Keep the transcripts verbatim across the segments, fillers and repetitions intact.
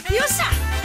よっしゃ。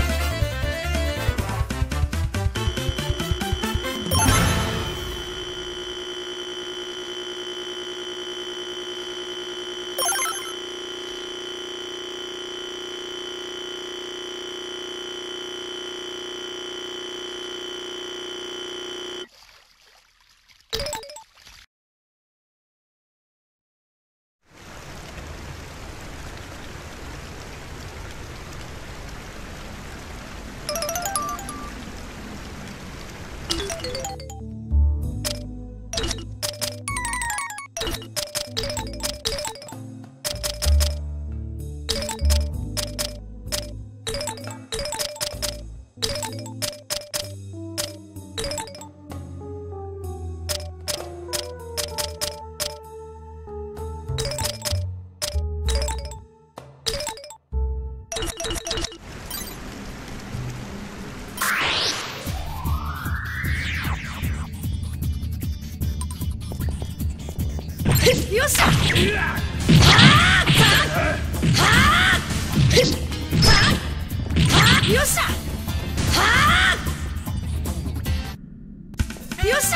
よっしゃ。よっしゃ。よっしゃ。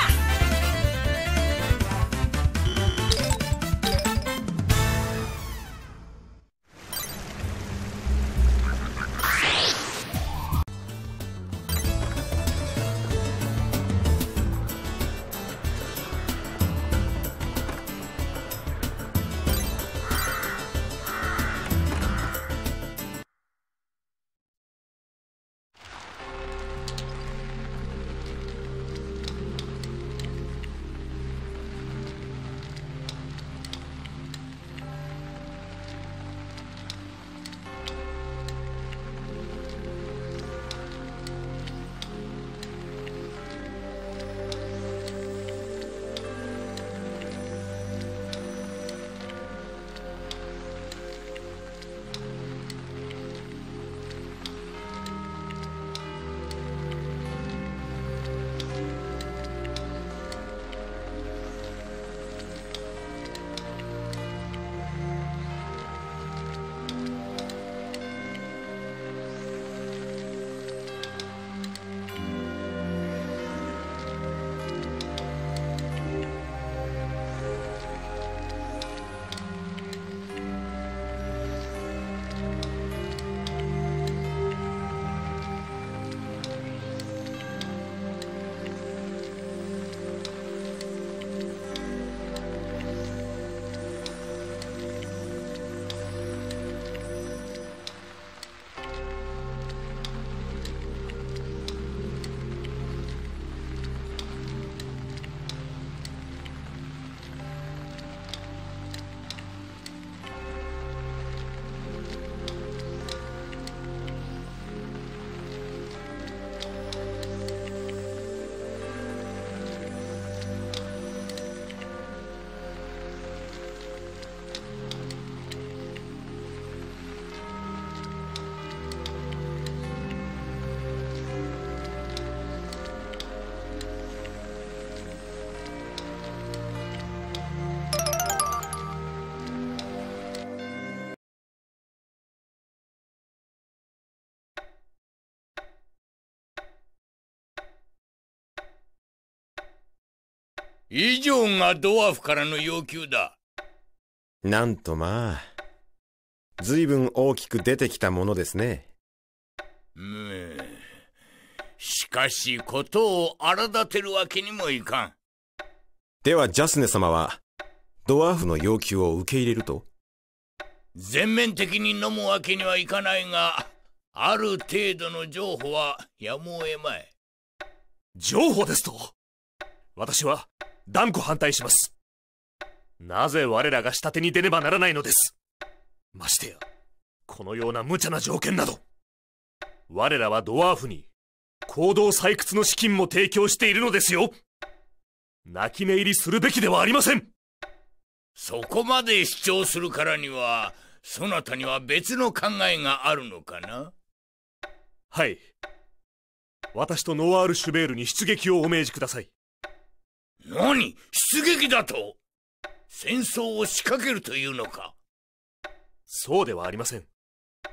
以上がドワーフからの要求だ。 なんとまあ、ずいぶん大きく出てきたものですね。 うむ。しかし事を荒立てるわけにもいかん。 ではジャスネ様はドワーフの要求を受け入れると？ 全面的に飲むわけにはいかないが、ある程度の譲歩はやむを得まい。 譲歩ですと？私は断固反対します。なぜ我らが下手に出ねばならないのです。ましてやこのような無茶な条件など。我らはドワーフに坑道採掘の資金も提供しているのですよ。泣き寝入りするべきではありません。 そこまで主張するからには、そなたには別の考えがあるのかな？ はい。私とノワール・シュベールに出撃をお命じください。 何？出撃だと？戦争を仕掛けるというのか？ そうではありません。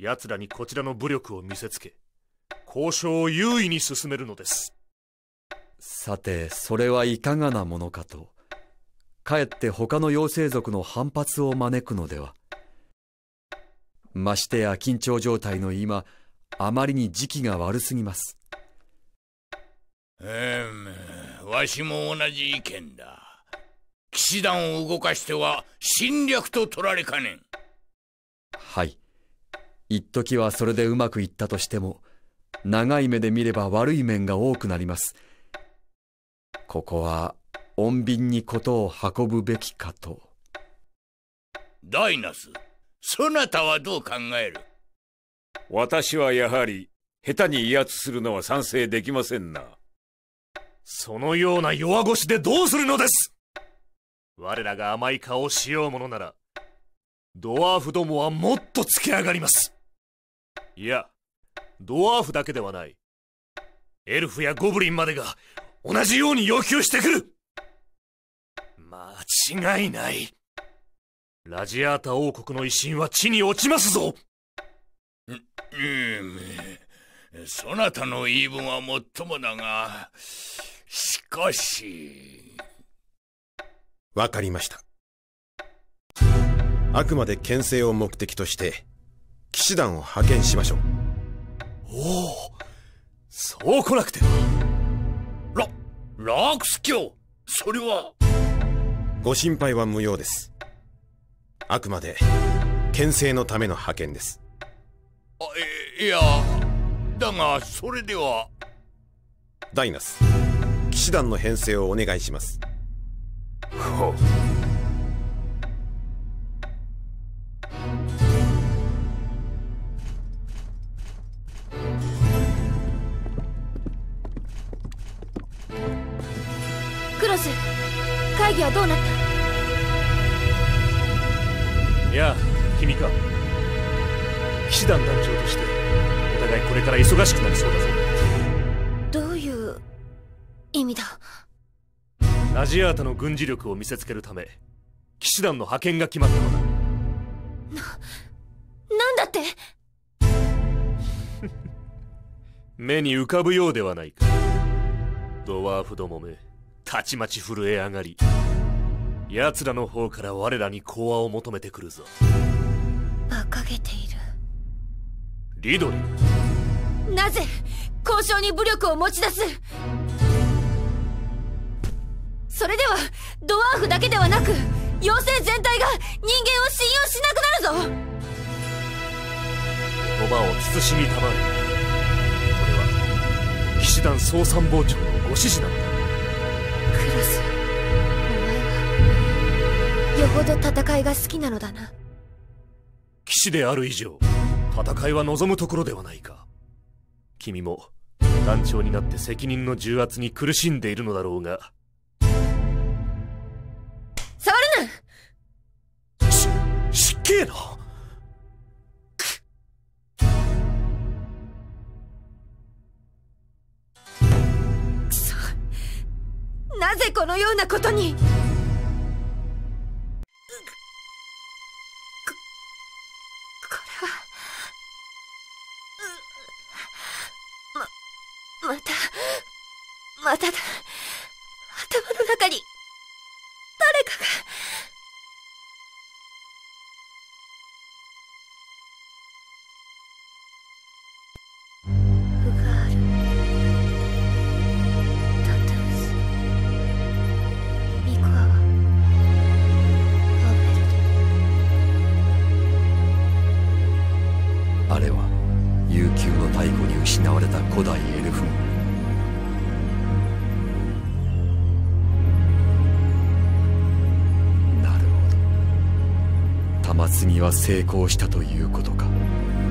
奴らにこちらの武力を見せつけ、交渉を優位に進めるのです。 さて、それはいかがなものかと。かえって他の妖精族の反発を招くのでは。ましてや緊張状態の今、あまりに時期が悪すぎます。 えー、わしも同じ意見だ。騎士団を動かしては侵略と取られかねん。 はい。一時はそれでうまくいったとしても、長い目で見れば悪い面が多くなります。ここは穏便に事を運ぶべきかと。 ダイナス、そなたはどう考える？ 私はやはり下手に威圧するのは賛成できませんな。 そのような弱腰でどうするのです。我らが甘い顔をしようものなら、ドワーフどもはもっとつけ上がります。いや、ドワーフだけではない。エルフやゴブリンまでが同じように要求してくる。間違いない。ラジアータ王国の威信は地に落ちますぞ。 う、うん、そなたの言い分はもっともだが、しかし。 わかりました。あくまで牽制を目的として騎士団を派遣しましょう。 おお、そう来なくては。 ララークス卿、それは。 ご心配は無用です。あくまで牽制のための派遣です。 あ、いや、だがそれでは。 ダイナス、騎士団の編成をお願いします。 ほう。 クロス、会議はどうなった？ いや、君か。騎士団団長としてお互いこれから忙しくなりそうだぞ。 どういう意味だ？ ラジアータの軍事力を見せつけるため騎士団の派遣が決まったのだ。 な、なんだって？ 目に浮かぶようではないか。ドワーフどもめ、たちまち震え上がり、奴らの方から我らに講和を求めてくるぞ。 馬鹿げている。 リドリー、 なぜ交渉に武力を持ち出す？それではドワーフだけではなく妖精全体が人間を信用しなくなるぞ。 言葉を慎みたまえ。これは騎士団総参謀長のご指示なのだ。 クロス、お前はよほど戦いが好きなのだな。 騎士である以上戦いは望むところではないか。君も団長になって責任の重圧に苦しんでいるのだろうが。 触るな。し、失敬な。 くそ、なぜこのようなことに。また、まただ。頭の中に、誰かが。フガール、タトゥース、ミコアワ、アベル。 あれは悠久の太古に失われた古代エルフ軍。なるほど、玉継ぎは成功したということか。